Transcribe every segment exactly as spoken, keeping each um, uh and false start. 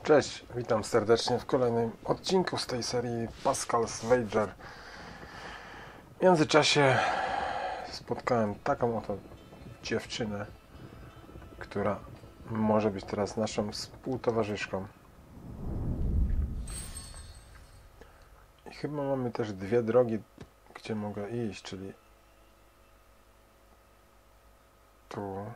Cześć, witam serdecznie w kolejnym odcinku z tej serii Pascal's Wager. W międzyczasie spotkałem taką oto dziewczynę, która może być teraz naszą współtowarzyszką. I chyba mamy też dwie drogi, gdzie mogę iść, czyli tu.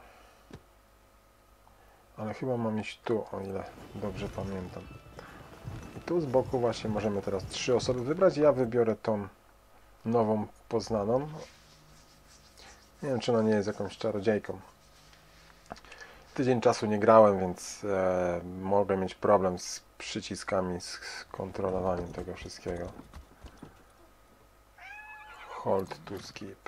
Ale chyba mam iść tu, o ile dobrze pamiętam. I tu z boku właśnie możemy teraz trzy osoby wybrać. Ja wybiorę tą nową poznaną. Nie wiem, czy ona nie jest jakąś czarodziejką. Tydzień czasu nie grałem, więc e, mogę mieć problem z przyciskami, z kontrolowaniem tego wszystkiego. Hold to skip.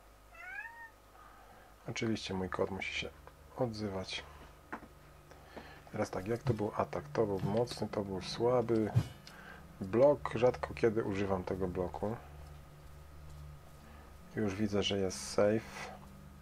Oczywiście mój kod musi się odzywać. Teraz tak, jak to był atak? To był mocny, to był słaby. Blok, rzadko kiedy używam tego bloku. Już widzę, że jest safe.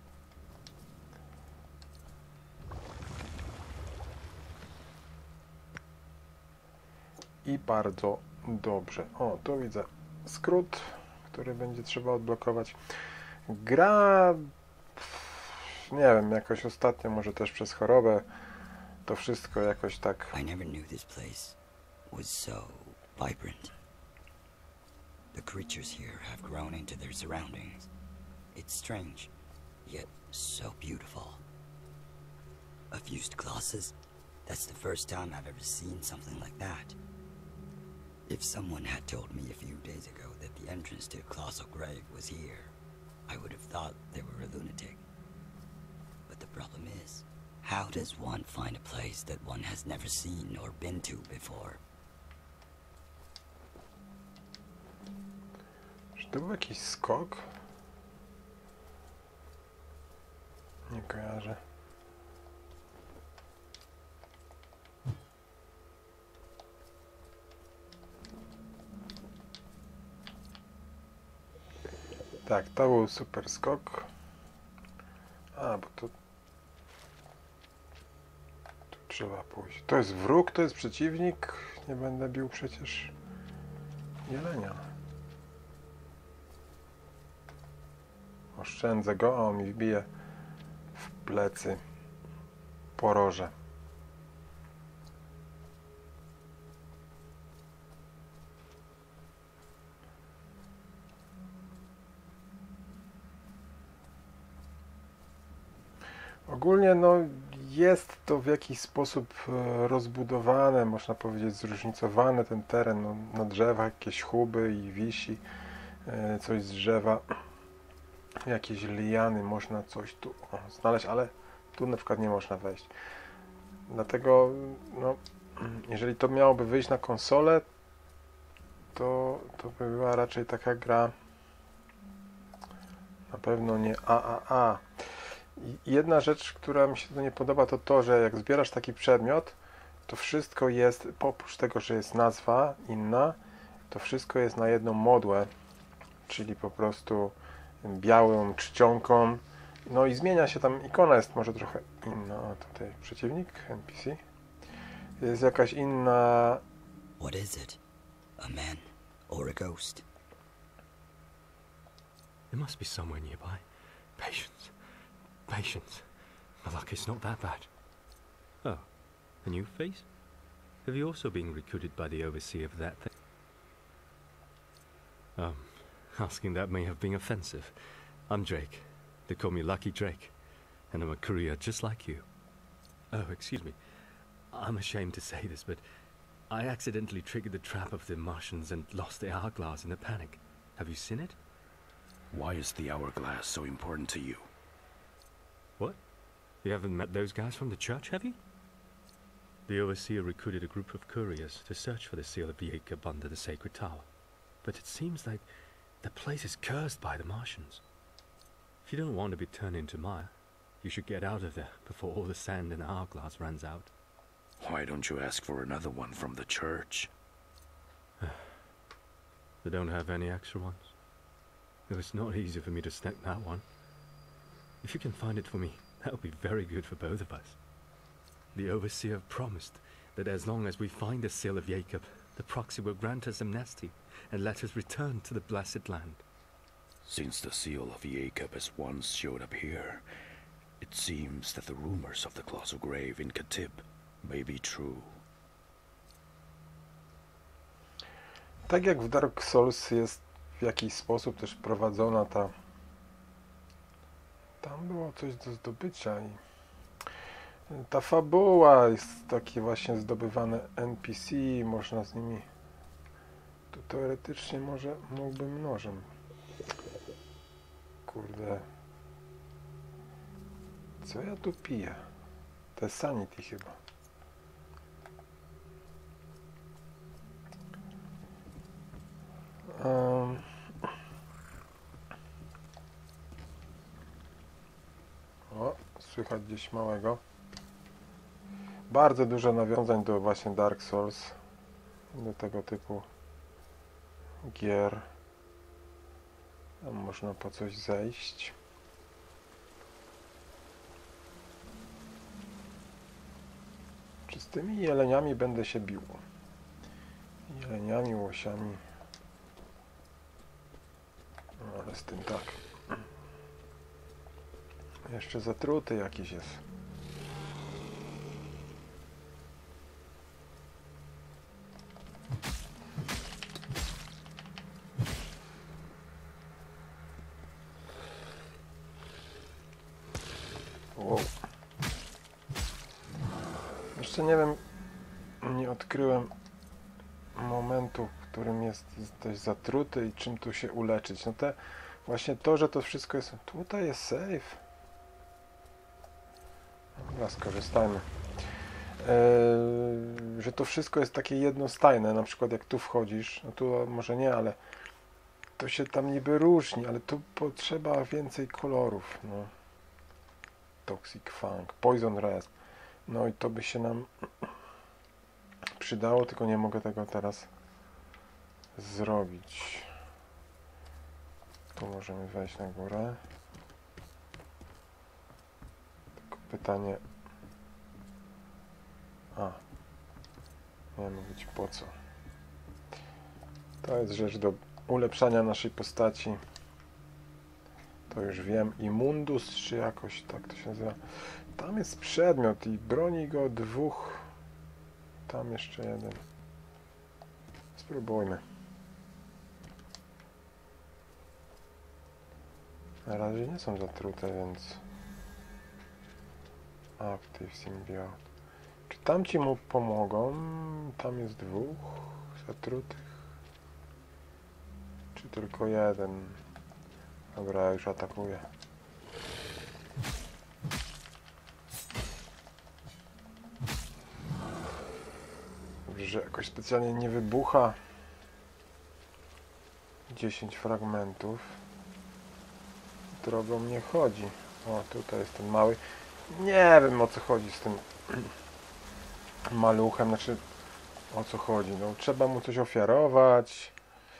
I bardzo dobrze. O, tu widzę skrót, który będzie trzeba odblokować. Gra, nie wiem, jakoś ostatnio, może też przez chorobę, to wszystko jakoś tak... I never knew this place was so vibrant. The creatures here have grown into their surroundings. It's strange, yet so beautiful. A fused Colossus? That's the first time I've ever seen something like that. If someone had told me a few days ago that the entrance to Colossal Grave was here, I would have thought they were a lunatic. But the problem is, how does one find a place that one has never seen or been to before? Czy to był jakiś skok? Nie kojarzę. Tak, to był super skok. A, bo to... Tu trzeba pójść. To jest wróg, to jest przeciwnik. Nie będę bił przecież jelenia. Oszczędzę go, a on mi wbije w plecy poroże. Ogólnie no, jest to w jakiś sposób rozbudowane, można powiedzieć zróżnicowane ten teren. No, na drzewach jakieś chuby i wisi coś z drzewa. Jakieś liany, można coś tu o, znaleźć, ale tu na przykład nie można wejść. Dlatego, no, jeżeli to miałoby wyjść na konsolę, to, to by była raczej taka gra na pewno nie A A A. I jedna rzecz, która mi się tu nie podoba, to to, że jak zbierasz taki przedmiot, to wszystko jest, oprócz tego, że jest nazwa inna, to wszystko jest na jedną modłę, czyli po prostu białą czcionką. No i zmienia się tam, ikona jest może trochę inna. O, tutaj przeciwnik, N P C. Jest jakaś inna... What is it? A man or a ghost? There must be somewhere nearby. Patience. Patience. My luck is not that bad. Oh, a new face? Have you also been recruited by the overseer of that thing? Um, asking that may have been offensive. I'm Drake. They call me Lucky Drake. And I'm a courier just like you. Oh, excuse me. I'm ashamed to say this, but I accidentally triggered the trap of the Martians and lost the hourglass in a panic. Have you seen it? Why is the hourglass so important to you? What? You haven't met those guys from the church, have you? The overseer recruited a group of couriers to search for the seal of Jacob under the sacred tower. But it seems like the place is cursed by the Martians. If you don't want to be turned into mire, you should get out of there before all the sand in the hourglass runs out. Why don't you ask for another one from the church? They don't have any extra ones. It was not easy for me to snag that one. If you can find it for me, that would be very good for both of us. The overseer promised that as long as we find the Seal of Jacob, the proxy will grant us amnesty and let us return to the blessed land. Since the Seal of Jacob has once showed up here, it seems that the rumors of the Colossal Grave in Katib may be true. Tak jak w Dark Souls jest w jakiś sposób też prowadzona ta... Tam było coś do zdobycia i... Ta fabuła jest takie właśnie zdobywane N P C, można z nimi... Tu teoretycznie może mógłbym nożem. Kurde... Co ja tu piję? To jest Sanity chyba. Um. O, słychać gdzieś małego. Bardzo dużo nawiązań do właśnie Dark Souls. Do tego typu gier. Tam można po coś zejść. Czy z tymi jeleniami będę się bił? Jeleniami, łosiami. No, ale z tym tak. Jeszcze zatruty jakiś jest. Wow. Jeszcze nie wiem, nie odkryłem momentu, w którym jest dość zatruty i czym tu się uleczyć. No te, właśnie to, że to wszystko jest... Tutaj jest safe. Dobra, skorzystajmy. Eee, że to wszystko jest takie jednostajne, na przykład jak tu wchodzisz, no tu może nie, ale to się tam niby różni, ale tu potrzeba więcej kolorów. No. Toxic Funk, Poison Red. No i to by się nam przydało, tylko nie mogę tego teraz zrobić. Tu możemy wejść na górę. Tylko pytanie... A. Nie mówić po co. To jest rzecz do ulepszania naszej postaci. To już wiem. Immundus, czy jakoś tak to się nazywa. Tam jest przedmiot i broni go dwóch. Tam jeszcze jeden. Spróbujmy. Na razie nie są zatrute, więc... Active Symbiote. Czy tam ci mu pomogą? Tam jest dwóch zatrutych. Czy tylko jeden? Dobra, ja już atakuję. Dobrze, że jakoś specjalnie nie wybucha. dziesięć fragmentów. Drogą nie chodzi. O, tutaj jest ten mały. Nie wiem, o co chodzi z tym maluchem. Znaczy, o co chodzi. No, trzeba mu coś ofiarować.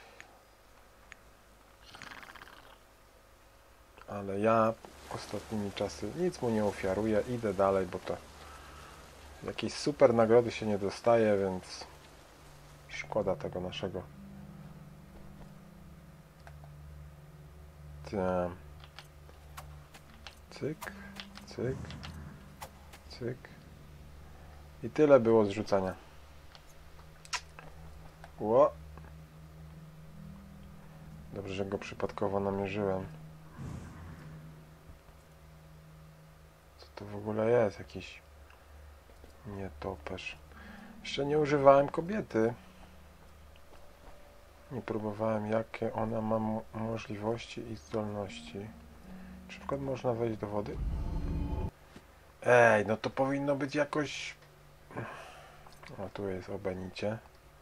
Ale ja ostatnimi czasy nic mu nie ofiaruję. Idę dalej, bo to jakiejś super nagrody się nie dostaje, więc szkoda tego naszego. Tam. Cyk, cyk, cyk. I tyle było zrzucania. Ło. Dobrze, że go przypadkowo namierzyłem. Co to w ogóle jest? Jakiś nietoperz. Jeszcze nie używałem kobiety. Nie próbowałem, jakie ona ma mo możliwości i zdolności. Na przykład można wejść do wody. Ej, no to powinno być jakoś... O, tu jest o Benicie.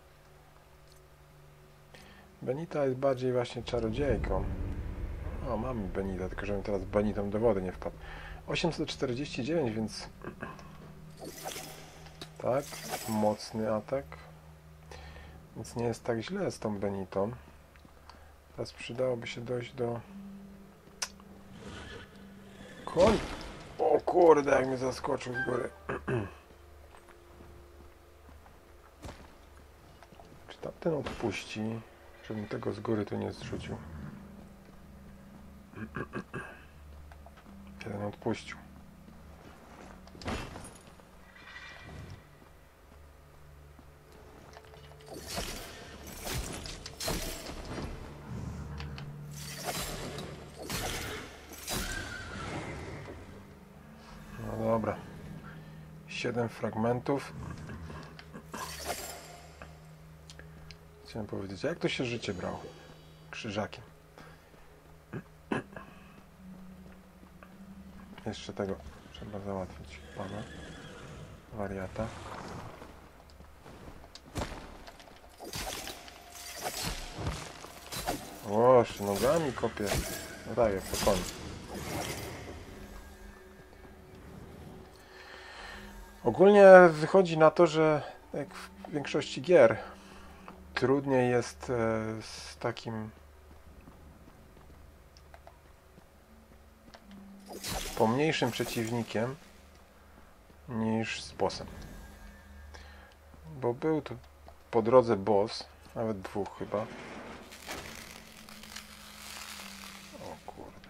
Benita jest bardziej właśnie czarodziejką. O, mamy Benita, tylko żebym teraz Benitą do wody nie wpadł. osiemset czterdzieści dziewięć, więc... Tak, mocny atak. Więc nie jest tak źle z tą Benitą. Teraz przydałoby się dojść do... Koń! O kurde, jak mnie zaskoczył z góry. Tamten odpuści, żebym tego z góry tu nie zrzucił. Jeden odpuścił. No dobra. Siedem fragmentów. Chciałem powiedzieć, jak to się życie brało? Krzyżakiem. Jeszcze tego trzeba załatwić. Pana. Wariata. Łoż, nogami kopię. No tak, jak to koń. Ogólnie wychodzi na to, że jak w większości gier trudniej jest z takim pomniejszym przeciwnikiem niż z bossem. Bo był tu po drodze boss, nawet dwóch chyba. O kurde.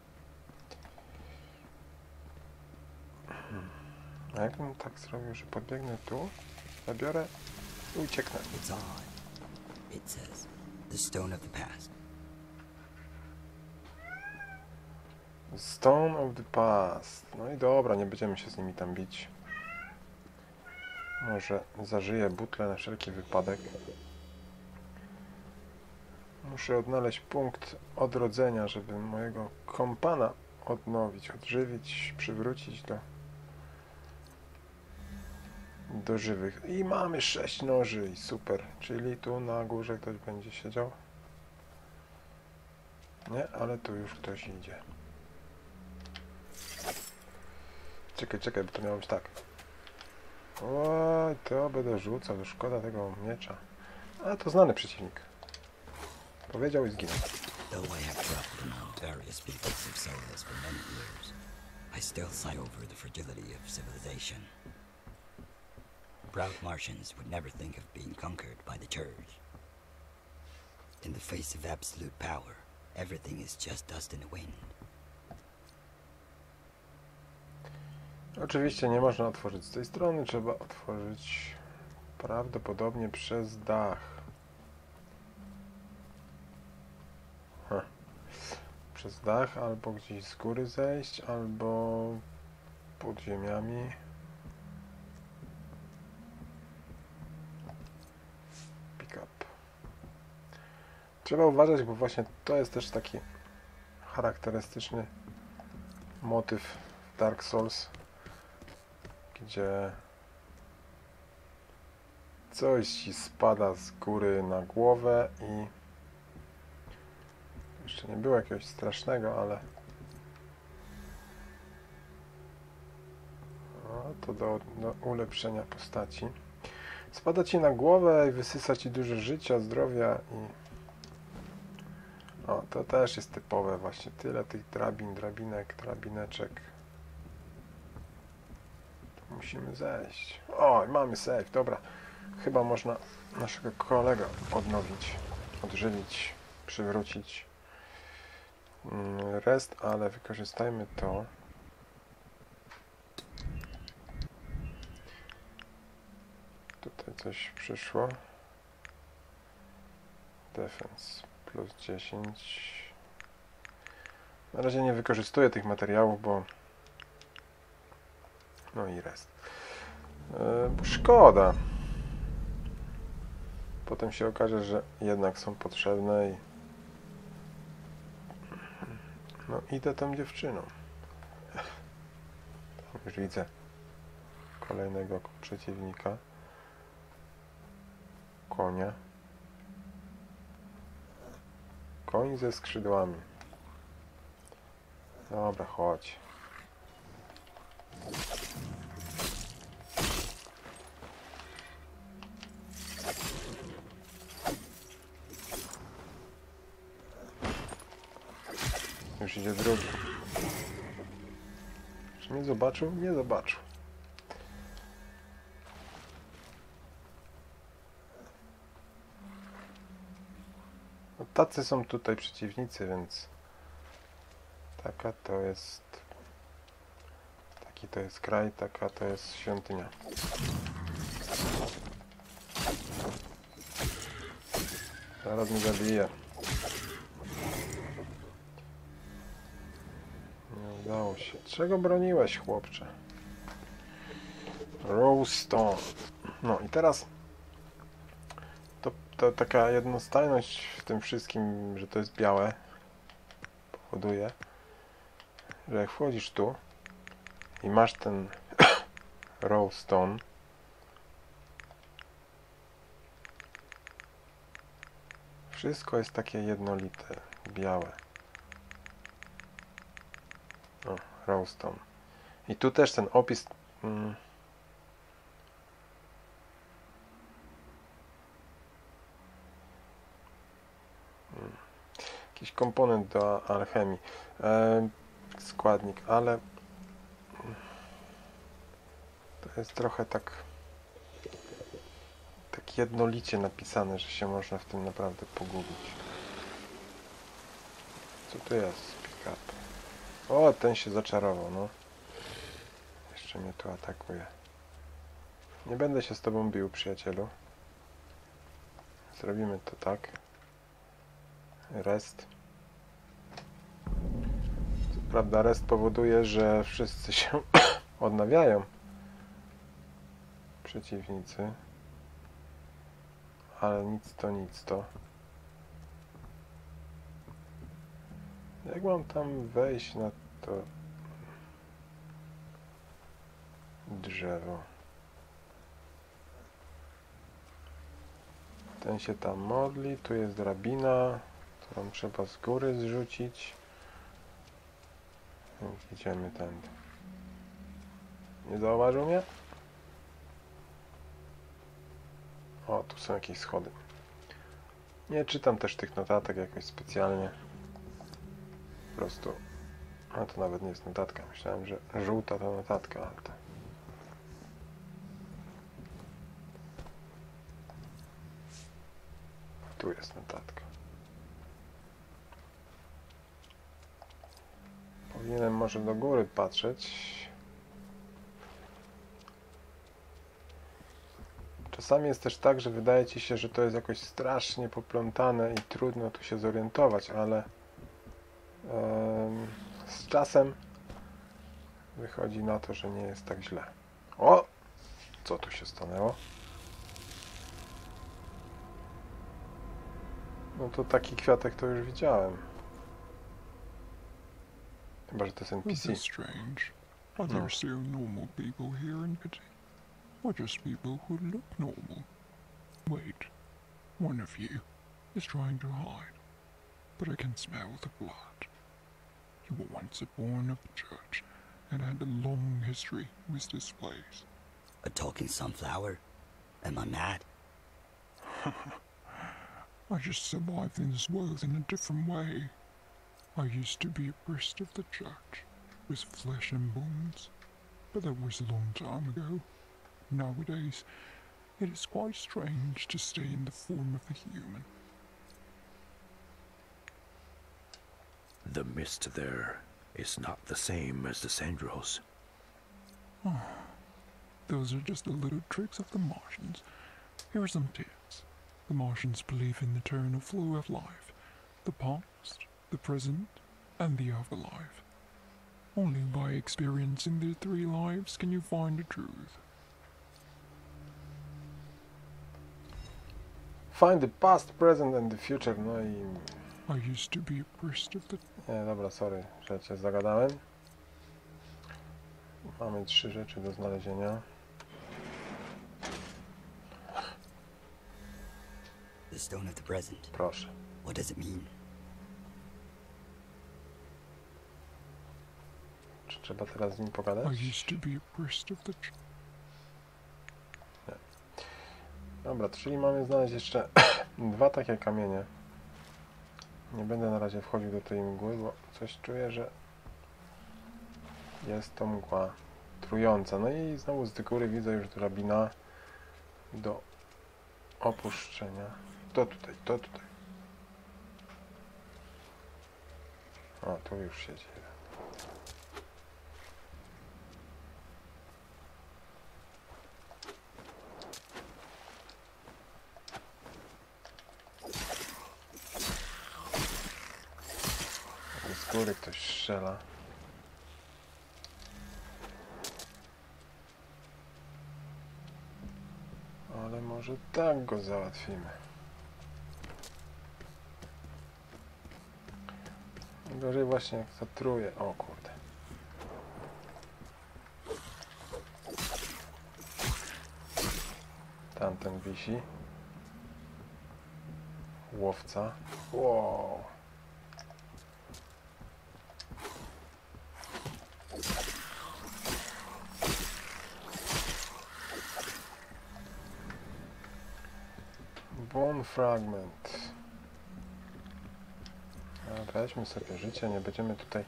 A jakbym tak zrobił, że podbiegnę tu, zabiorę i ucieknę. It's odd. It says, the stone of the past. Stone of the Past. No i dobra, nie będziemy się z nimi tam bić. Może zażyję butlę na wszelki wypadek. Muszę odnaleźć punkt odrodzenia, żeby mojego kompana odnowić, odżywić, przywrócić do, do żywych. I mamy sześć noży i super. Czyli tu na górze ktoś będzie siedział. Nie, ale tu już ktoś idzie. Czekaj, czekaj, bo to miało być tak. Oj, to będę rzucał, to szkoda tego miecza. A, to znany przeciwnik. Powiedział i zginął. Though I have traveled among various peoples of Solus for many years, I still sigh over the fragility of civilization. Proud Martians would never think of being conquered by the Church. In the face of absolute power, everything is just dust in the wind. Oczywiście nie można otworzyć z tej strony, trzeba otworzyć prawdopodobnie przez dach. Ha. Przez dach, albo gdzieś z góry zejść, albo pod ziemiami. Pick up. Trzeba uważać, bo właśnie to jest też taki charakterystyczny motyw w Dark Souls, gdzie coś ci spada z góry na głowę i jeszcze nie było jakiegoś strasznego, ale no, to do, do ulepszenia postaci. Spada ci na głowę i wysysa ci dużo życia, zdrowia i o, to też jest typowe właśnie. Tyle tych drabin, drabinek, drabineczek. Musimy zejść. O, mamy save, dobra. Chyba można naszego kolegę odnowić, odżywić, przywrócić rest, ale wykorzystajmy to. Tutaj coś przyszło. Defense plus dziesięć. Na razie nie wykorzystuję tych materiałów, bo no i rest. Yy, szkoda. Potem się okaże, że jednak są potrzebne i no idę tą dziewczyną. Już widzę kolejnego przeciwnika. Konia. Koń ze skrzydłami. Dobra, chodź. Już idzie drugi. Czy mnie zobaczył? Nie zobaczył. tacy są tutaj przeciwnicy, więc taka to jest, taki to jest kraj, taka to jest świątynia. Zaraz mi zabije. Nie udało się. Czego broniłeś, chłopcze? Rowstone. No i teraz to, to taka jednostajność w tym wszystkim, że to jest białe, powoduje, że jak wchodzisz tu i masz ten Rowstone, wszystko jest takie jednolite, białe. O, Rowstone. I tu też ten opis mm, jakiś komponent do alchemii, e, składnik, ale to jest trochę tak tak jednolicie napisane, że się można w tym naprawdę pogubić. Co to jest? Pick up. O, ten się zaczarował, no. Jeszcze mnie tu atakuje. Nie będę się z tobą bił, przyjacielu. Zrobimy to tak. Rest. Co prawda rest powoduje, że wszyscy się odnawiają. Przeciwnicy. Ale nic to, nic to. Jak mam tam wejść na to drzewo? Ten się tam modli, tu jest drabina, którą trzeba z góry zrzucić. Idziemy tędy. Nie zauważył mnie? O, tu są jakieś schody. Nie czytam też tych notatek jakoś specjalnie. Po prostu... A to nawet nie jest notatka. Myślałem, że żółta to notatka, ale to... Tu jest notatka. Powinienem może do góry patrzeć. Czasami jest też tak, że wydaje ci się, że to jest jakoś strasznie poplątane i trudno tu się zorientować, ale um, z czasem wychodzi na to, że nie jest tak źle. O! Co tu się stanęło? No to taki kwiatek to już widziałem. Chyba, że to jest N P C. This is strange. Are No. there still normal people here in Katib? Or just people who look normal? Wait, one of you is trying to hide, but I can smell the blood. You were once a born of the church and had a long history with this place. A talking sunflower? Am I mad? I just survived in this world in a different way. I used to be a priest of the church, with flesh and bones, but that was a long time ago. Nowadays, it is quite strange to stay in the form of a human. The mist there is not the same as the Sandros. Those are just the little tricks of the Martians. Here are some tips. The Martians believe in the eternal flow of life, the past, the present, and the afterlife. Only by experiencing the three lives can you find the truth. Find the past, present and the future. No i... I used to be a priest of the... Nie, dobra, sorry, że cię zagadałem. Mamy trzy rzeczy do znalezienia. The stone of the present. Proszę. What does it mean? Czy trzeba teraz z nim pogadać? I used to be a priest of the... ch- Dobra, czyli mamy znaleźć jeszcze dwa takie kamienie. Nie będę na razie wchodził do tej mgły, bo coś czuję, że jest to mgła trująca. No i znowu z góry widzę już drabina do opuszczenia. To tutaj, to tutaj. O, tu już siedzi. Z góry ktoś strzela. Ale może tak go załatwimy. Gorzej właśnie jak zatruje. O kurde. Tamten wisi. Łowca. Wow. Bone fragment. A weźmy sobie życie, nie będziemy tutaj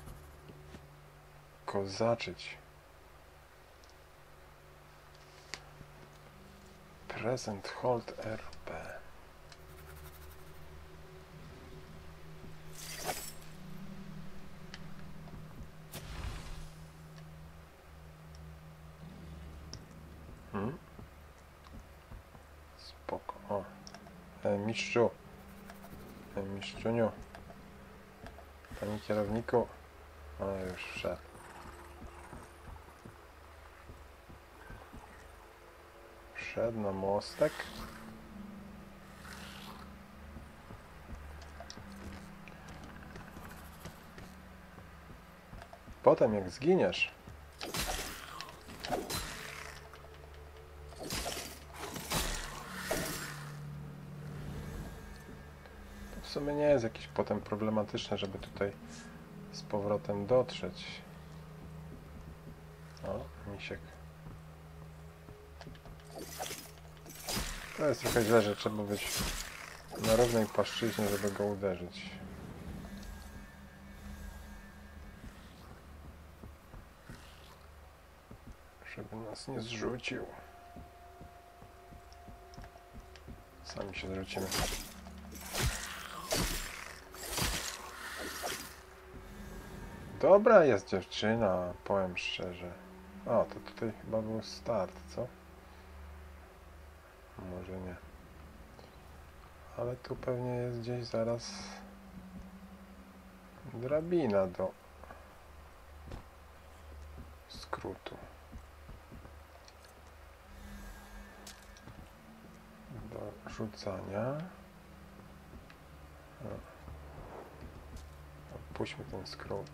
kozaczyć. Present hold R P. Hmm? Spoko. O. E, mistrzu. E, mistrzuniu. Panie kierowniku. O, już wszedł. Wszedł na mostek. Potem jak zginiesz, to w sumie nie jest jakieś potem problematyczne, żeby tutaj z powrotem dotrzeć. O, misiek. To jest trochę źle, że trzeba być na równej płaszczyźnie, żeby go uderzyć. Żeby nas nie zrzucił. Sami się zrzucimy. Dobra jest dziewczyna, powiem szczerze. O, to tutaj chyba był start, co? Może nie. Ale tu pewnie jest gdzieś zaraz drabina do skrótu. Do rzucania. Opuśćmy ten skrót.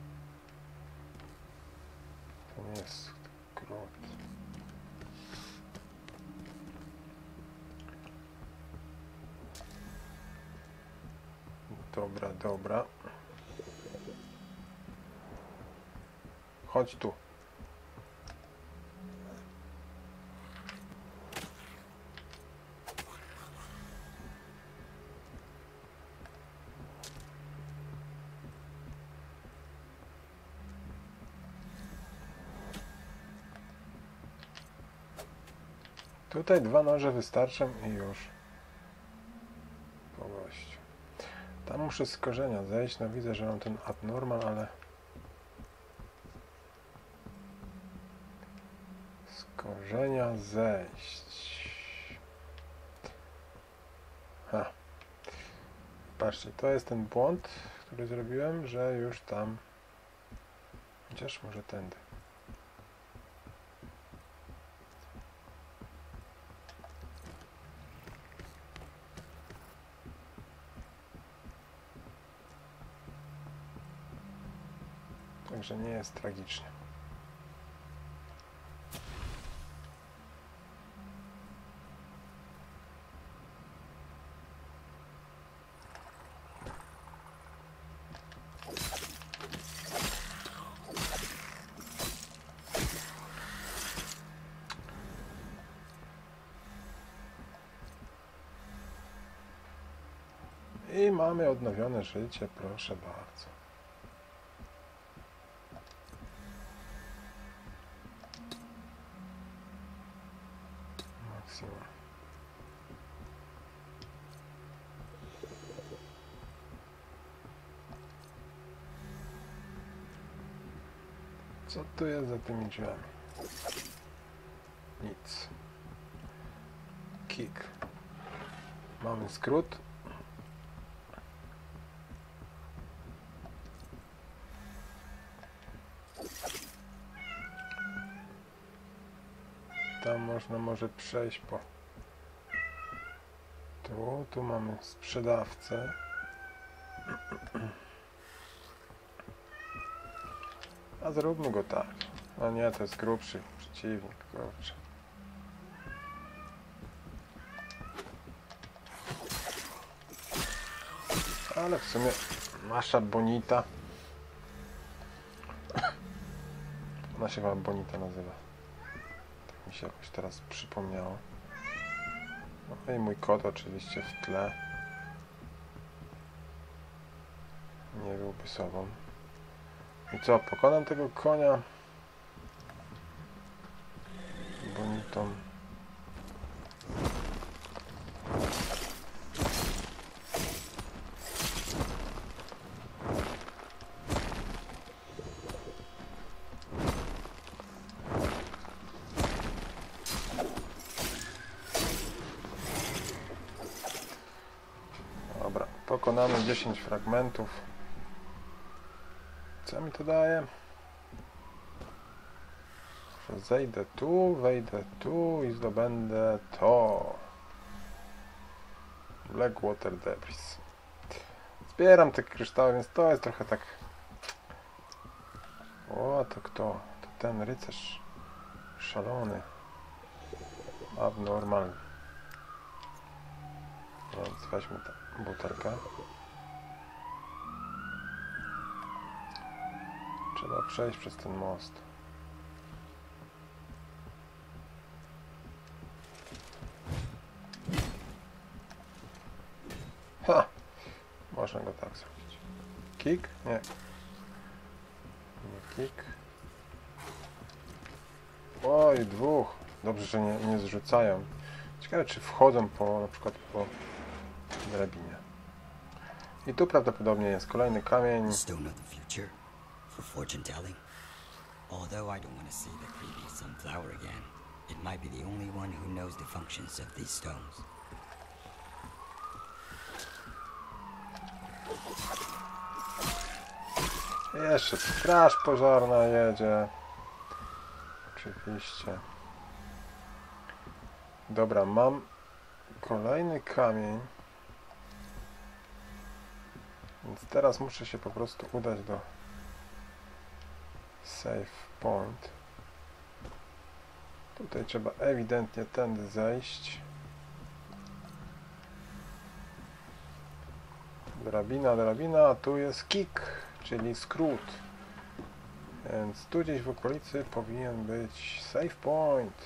To nie jest skrót. Dobra, dobra. Chodź tu. Tutaj dwa noże wystarczą i już. Po gościu. Tam muszę z korzenia zejść. No widzę, że mam ten abnormal, ale z korzenia zejść. Ha. Patrzcie, to jest ten błąd, który zrobiłem, że już tam... Chociaż może tędy. Także nie jest tragicznie. I mamy odnowione życie, proszę bardzo. Maksimum. Co tu jest za tymi drzwiami? Nic. Kick. Mamy skrót. Tam można może przejść po... Tu, tu mamy sprzedawcę. A zróbmy go tak. No nie, to jest grubszy przeciwnik, kurczę. Ale w sumie nasza Bonita. Ona się chyba Bonita nazywa. Tak mi się jakoś teraz przypomniało. No i mój kot oczywiście w tle. Nie byłby sobą. I co, pokonam tego konia Bonitą. Dobra, pokonamy dziesięć fragmentów. Co mi to daje? Że zejdę tu, wejdę tu i zdobędę to. Blackwater Debris. Zbieram te kryształy, więc to jest trochę tak... O, to kto? To ten rycerz szalony. Abnormalny. Więc weźmy tę butelkę. Trzeba przejść przez ten most. Ha! Można go tak zrobić. Kick? Nie. Nie kick. Oj, dwóch. Dobrze, że nie, nie zrzucają. Ciekawe, czy wchodzą po, na przykład po drabinie. I tu prawdopodobnie jest kolejny kamień. Stone of the future for fortune telling. Although I don't want to see the creepy sunflower again, it might be the only one who knows the functions of these stones. Jeszcze straż pożarna jedzie. Oczywiście. Dobra, mam kolejny kamień. Więc teraz muszę się po prostu udać do save point. Tutaj trzeba ewidentnie tędy zejść. Drabina, drabina, a tu jest kick, czyli skrót. Więc tu gdzieś w okolicy powinien być save point.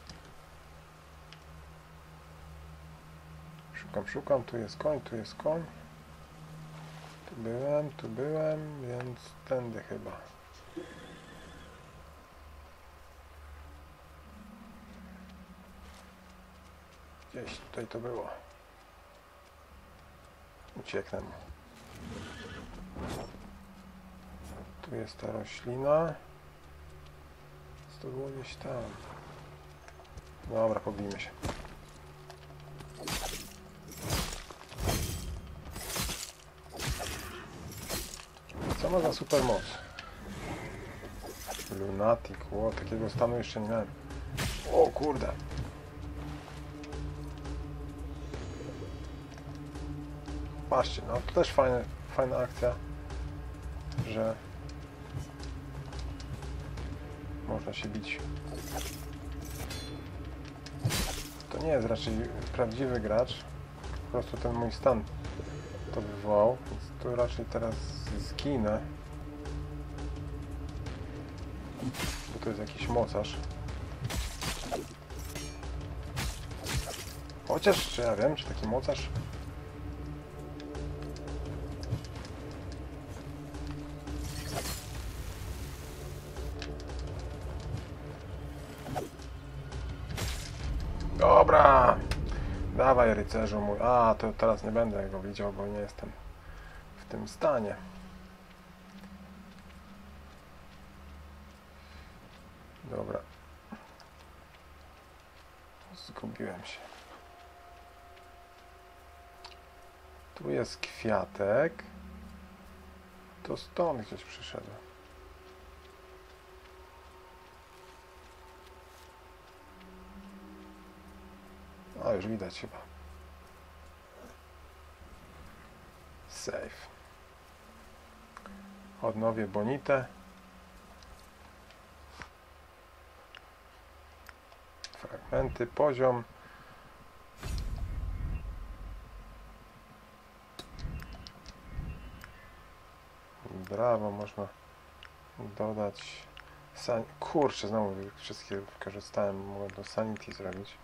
Szukam, szukam, tu jest koń, tu jest koń. Tu byłem, tu byłem, więc tędy chyba. Gdzieś tutaj to było. Ucieknę mu. Tu jest ta roślina. To było gdzieś tam. Dobra, pobijmy się. Co ma za super moc? Lunatic, o, takiego stanu jeszcze nie miałem. O kurde. Patrzcie, no to też fajne, fajna akcja, że można się bić. To nie jest raczej prawdziwy gracz, po prostu ten mój stan to wywołał, więc tu raczej teraz zginę, bo to jest jakiś mocarz. Chociaż, czy ja wiem, czy taki mocarz? Dobra! Dawaj, rycerzu mój. A, to teraz nie będę go widział, bo nie jestem w tym stanie. Dobra. Zgubiłem się. Tu jest kwiatek. To stąd gdzieś przyszedłem. A, już widać chyba. Save. Odnowię bonitę. Fragmenty, poziom. Brawo, można dodać. San... Kurczę, znowu wszystkie wykorzystałem. Mogę do sanity zrobić.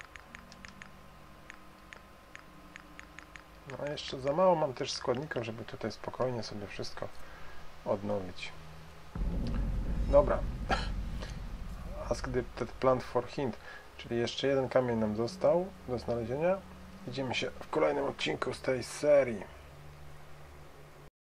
No jeszcze za mało mam też składników, żeby tutaj spokojnie sobie wszystko odnowić. Dobra. Ask the plant for hint. Czyli jeszcze jeden kamień nam został do znalezienia. Widzimy się w kolejnym odcinku z tej serii.